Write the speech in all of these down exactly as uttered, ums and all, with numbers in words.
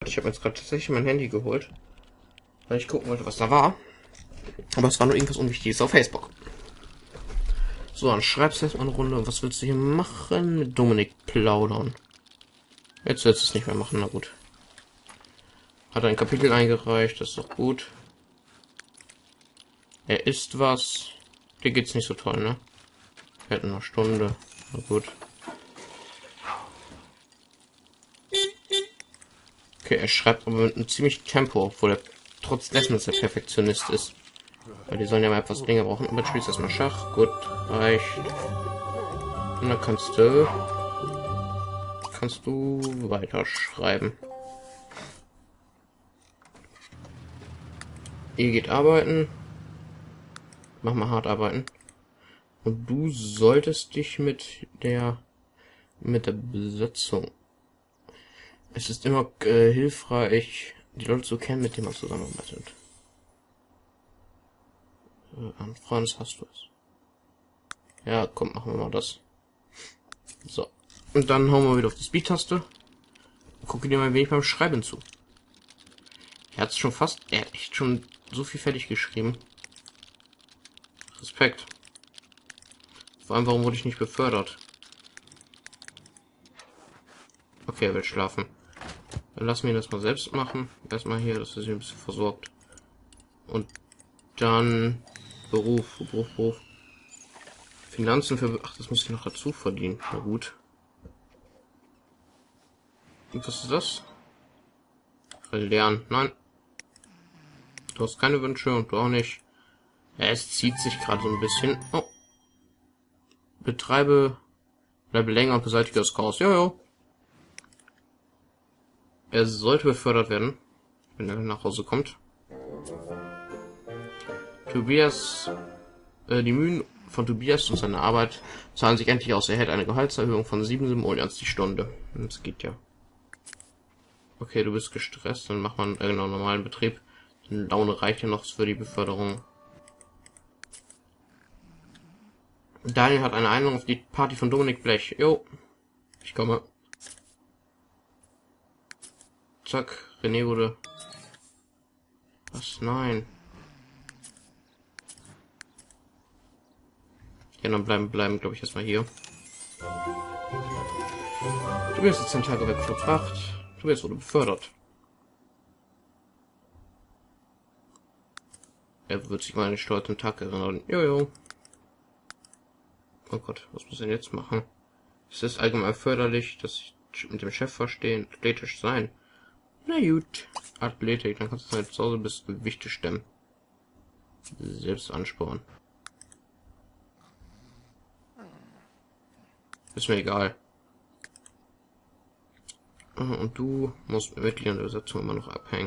Ich habe jetzt gerade tatsächlich mein Handy geholt, weil ich gucken wollte, was da war. Aber es war nur irgendwas Unwichtiges auf Facebook. So, dann schreibst du jetzt mal eine Runde. Was willst du hier machen? Mit Dominik plaudern. Jetzt willst du es nicht mehr machen, na gut. Hat ein Kapitel eingereicht, das ist doch gut. Er isst was. Dir geht's nicht so toll, ne? Er hat eine Stunde. Na gut. Okay, er schreibt aber mit einem ziemlich Tempo, obwohl er trotz dessen, dass er Perfektionist ist. Weil die sollen ja mal etwas länger brauchen. Aber du spielst erstmal Schach. Gut, reicht. Und dann kannst du... Kannst du weiterschreiben. Ihr geht arbeiten. Mach mal hart arbeiten. Und du solltest dich mit der... mit der Besetzung... Es ist immer äh, hilfreich, die Leute zu kennen, mit denen man zusammenarbeitet. Äh, an Freundes hast du es. Ja, komm, machen wir mal das. So. Und dann hauen wir wieder auf die Speed-Taste. Und gucke dir mal ein wenig beim Schreiben zu. Er hat es schon fast... Er hat echt schon so viel fertig geschrieben. Respekt. Vor allem, warum wurde ich nicht befördert? Okay, er will schlafen. Dann lassen wir ihn das mal selbst machen. Erstmal hier, dass er sich ein bisschen versorgt. Und dann Beruf, Beruf, Beruf. Finanzen für... Ach, das muss ich noch dazu verdienen. Na gut. Und was ist das? Lernen. Nein. Du hast keine Wünsche und du auch nicht. Ja, es zieht sich gerade so ein bisschen. Oh. Betreibe... Bleibe länger und beseitige das Chaos. Jojo. Er sollte befördert werden, wenn er nach Hause kommt. Tobias, äh, die Mühen von Tobias und seine Arbeit zahlen sich endlich aus. Er hält eine Gehaltserhöhung von sieben Simoleons die Stunde. Das geht ja. Okay, du bist gestresst, dann macht man äh, genau normalen Betrieb. Die Laune reicht ja noch für die Beförderung. Daniel hat eine Einladung auf die Party von Dominik Blech. Jo, ich komme. Zack, René wurde... Was? Nein. Ja, dann bleiben, bleiben, glaube ich, erstmal hier. Du wirst jetzt den Tag weg verbracht. Du wirst wurde befördert. Er wird sich mal an den stolzen Tag erinnern. Jojo. Oh Gott, was muss ich denn jetzt machen? Es ist allgemein förderlich, dass ich mit dem Chef verstehen, athletisch sein. Na gut. Athletik, dann kannst du halt zu Hause bis Gewichte stemmen. Selbst ansporen. Ist mir egal. Und du musst mit Mitgliedern der Besatzung immer noch abhängen.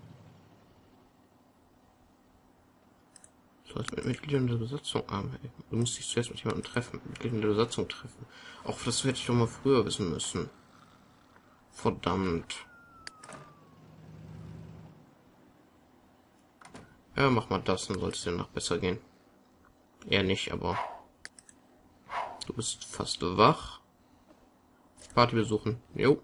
Du sollst mit Mitgliedern der Besatzung abhängen. Du musst dich zuerst mit jemandem treffen. Mit Mitgliedern der Besatzung treffen. Auch das hätte ich doch mal früher wissen müssen. Verdammt. Ja, mach mal das, dann sollte es dir noch besser gehen. Eher nicht, aber... Du bist fast wach. Party besuchen. Jo.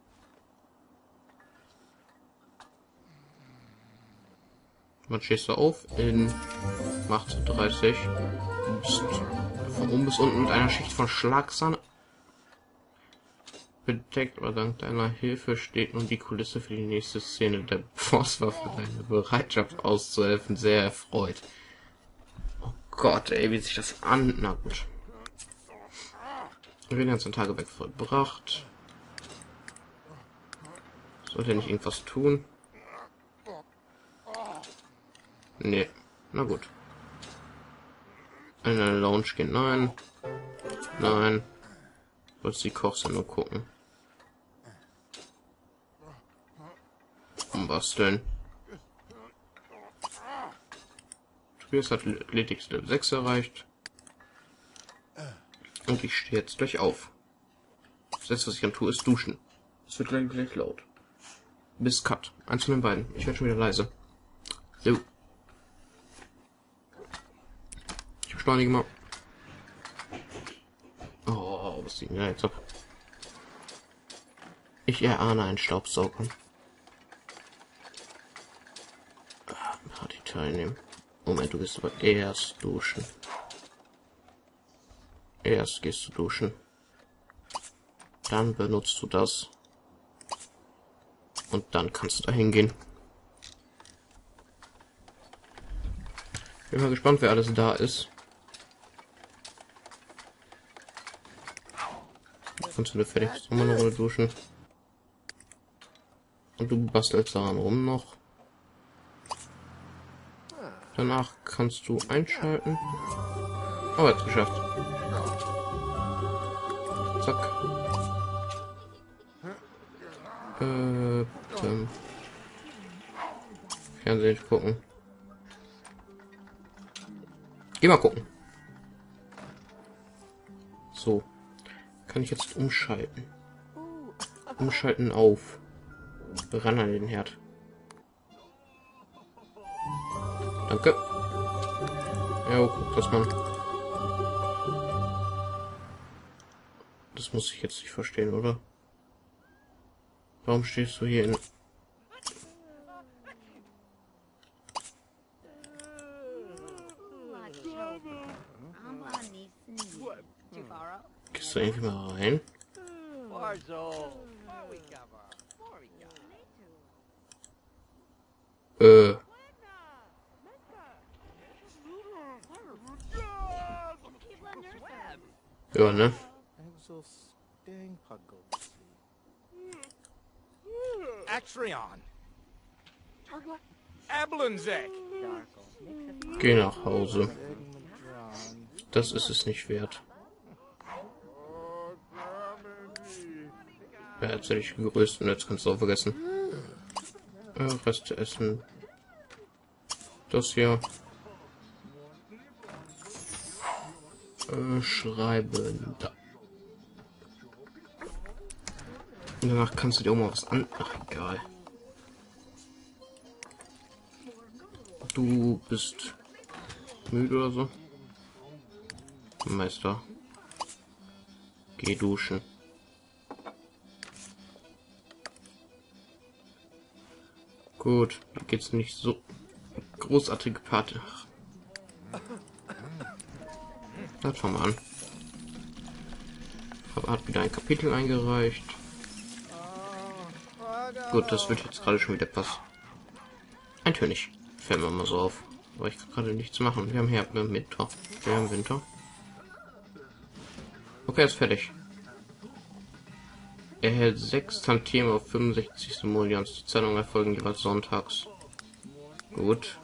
Wann stehst du auf? In achtzehn Uhr dreißig. Du bist von oben bis unten mit einer Schicht von Schlagsahne bedeckt, aber dank deiner Hilfe steht nun die Kulisse für die nächste Szene. Der Boss war für deine Bereitschaft auszuhelfen sehr erfreut. Oh Gott, ey, wie sich das an... Na gut. Wir werden jetzt den Tage weg vollbracht. Sollte er nicht irgendwas tun? Nee. Na gut. In eine Lounge gehen? Nein. Nein. Sollst die Kochs nur gucken. Umbasteln. Tobias hat Athletik Level sechs erreicht. Und ich stehe jetzt gleich auf. Das letzte, was ich dann tue, ist duschen. Es wird gleich, gleich laut. Bis Cut. Eins von den beiden. Ich werde schon wieder leise. So. Ich beschleunige mal. Oh, was sieht denn da jetzt ab? Ich erahne einen Staubsauger. teilnehmen. Moment, du gehst aber erst duschen. Erst gehst du duschen. Dann benutzt du das. Und dann kannst du da hingehen. Bin mal gespannt, wer alles da ist. Kannst du da fertig bist, nochmal eine Runde duschen. Und du bastelst daran rum noch. Danach kannst du einschalten. Oh, jetzt geschafft. Zack. Äh, ähm. Fernsehen gucken. Geh mal gucken. So. Kann ich jetzt umschalten. Umschalten auf. Ran an den Herd. Danke. Ja, guck das mal. Das muss ich jetzt nicht verstehen, oder? Warum stehst du hier in... Gehst du irgendwie mal rein? Äh... Ja, ne? Geh nach Hause. Das ist es nicht wert. Ja, jetzt hätte ich gegrüßt und jetzt kannst du auch vergessen. Äh, Reste essen. Das hier. Äh, schreiben. Da. Und danach kannst du dir auch mal was an... Ach, egal. Du bist müde oder so? Meister. Geh duschen. Gut, hier geht's nicht so großartige Party. Das fangen wir an. Aber hat wieder ein Kapitel eingereicht. Gut, das wird jetzt gerade schon wieder passen. Eintönig. Fällt mir mal so auf. Aber ich kann gerade nichts machen. Wir haben hier Winter. Wir haben Winter. Okay, ist fertig. Er hält sechs Tantiemen auf fünfundsechzig Simoleons. Die Zahlungen erfolgen jeweils sonntags. Gut.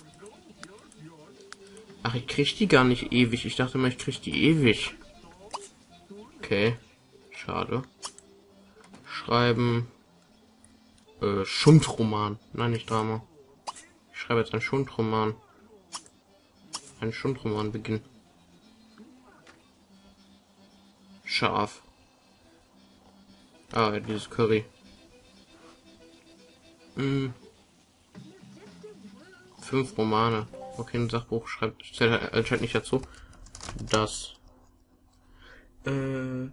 Ach, ich krieg die gar nicht ewig. Ich dachte mal, ich krieg die ewig. Okay. Schade. Schreiben. Äh, Schundroman. Nein, nicht Drama. Ich schreibe jetzt einen Schundroman. Ein Schundroman beginnen. Scharf. Ah, dieses Curry. Hm. Fünf Romane. Okay, ein Sachbuch schreibt zählt anscheinend nicht dazu. Das. Äh.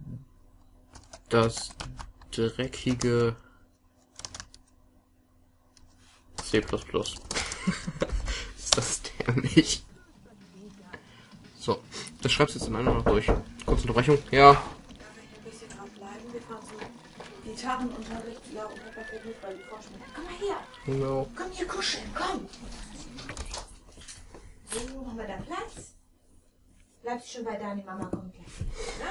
Das dreckige C plus plus. Ist das der nicht? So, das schreibst du jetzt in einer noch durch. Kurze Unterbrechung. Ja. Gitarrenunterricht, ja, und Papa fährt mit, weil die Forschung. Komm mal her. No. Komm hier kuscheln, komm. So, haben wir da Platz? Bleibst schon bei Dani, Mama kommt gleich. Ne?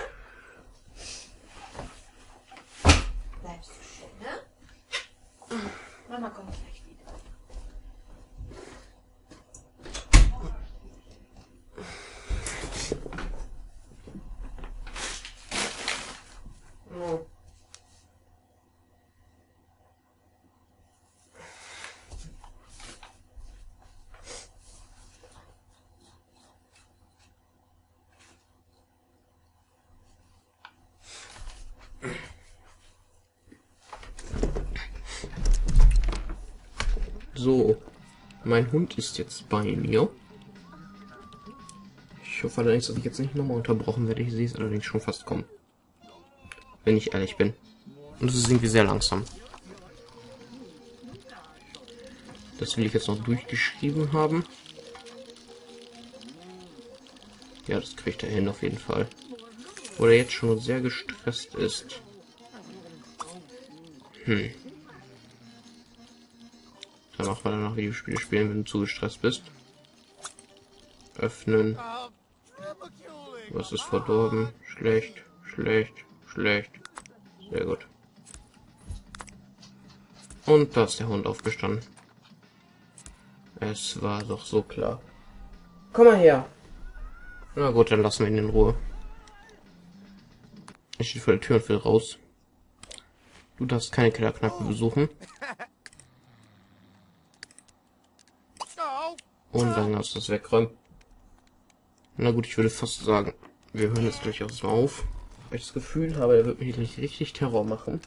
Bleibst du schön, ne? Mama kommt gleich wieder. No. So, mein Hund ist jetzt bei mir. Ich hoffe allerdings, dass ich jetzt nicht nochmal unterbrochen werde. Ich sehe es allerdings schon fast kommen. Wenn ich ehrlich bin. Und es ist irgendwie sehr langsam. Das will ich jetzt noch durchgeschrieben haben. Ja, das kriegt er hin auf jeden Fall. Wo er jetzt schon sehr gestresst ist. Hm. Dann macht man dann noch Videospiele spielen, wenn du zu gestresst bist. Öffnen. Was ist verdorben? Schlecht, schlecht, schlecht. Sehr gut. Und da ist der Hund aufgestanden. Es war doch so klar. Komm mal her. Na gut, dann lassen wir ihn in Ruhe. Ich stehe vor der Tür und will raus. Du darfst keine Kellerkneipe besuchen. Und dann kannst du das wegräumen. Na gut, ich würde fast sagen, wir hören jetzt gleich erstmal auf. Weil ich das Gefühl habe, er wird mir gleich richtig Terror machen.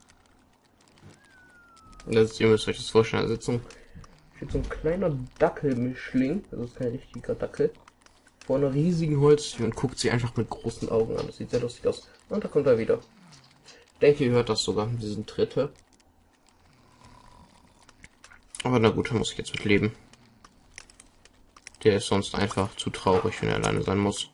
Das, ihr müsst euch das vorstellen, da sitzt so ein, so ein kleiner Dackelmischling, das ist kein richtiger Dackel, vor einer riesigen Holztür und guckt sie einfach mit großen Augen an. Das sieht sehr lustig aus. Und da kommt er wieder. Ich denke, ihr hört das sogar, diesen Tritte. Aber na gut, da muss ich jetzt mit leben. Der ist sonst einfach zu traurig, wenn er alleine sein muss.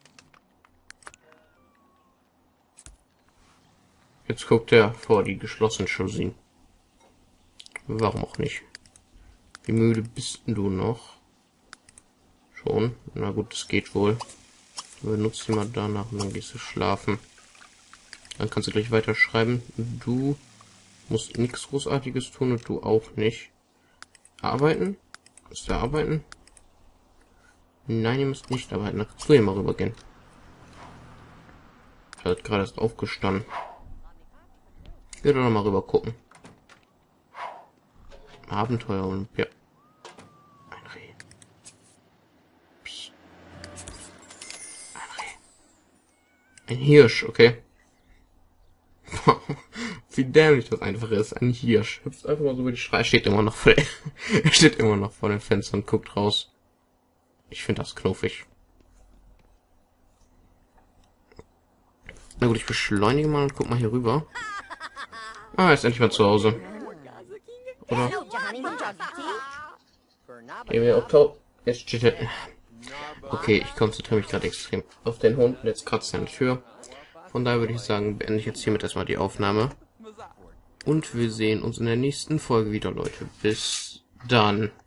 Jetzt guckt er vor die geschlossenen Jalousien. Warum auch nicht? Wie müde bist du noch? Schon? Na gut, das geht wohl. Du benutzt die mal danach und dann gehst du schlafen. Dann kannst du gleich weiterschreiben. Du musst nichts Großartiges tun und du auch nicht. Arbeiten? Ist der arbeiten? Nein, ihr müsst nicht arbeiten. Da kannst du hier mal rübergehen. Er hat gerade erst aufgestanden. Geh doch noch mal rüber gucken. Abenteuer und ja. Ein Reh. Psst. Ein Reh. Ein Hirsch, okay. Wie dämlich das einfach ist. Ein Hirsch. Hüpft einfach mal so über die Straße. Steht immer noch vor Er steht immer noch vor dem Fenster und guckt raus. Ich finde das knuffig. Na gut, ich beschleunige mal und guck mal hier rüber. Ah, er ist endlich mal zu Hause. Oder? Gehen wir auf Tau. Jetzt steht er. Okay, ich konzentriere mich gerade extrem auf den Hund und jetzt kratzt er an der Tür. Von daher würde ich sagen, beende ich jetzt hiermit erstmal die Aufnahme. Und wir sehen uns in der nächsten Folge wieder, Leute. Bis dann.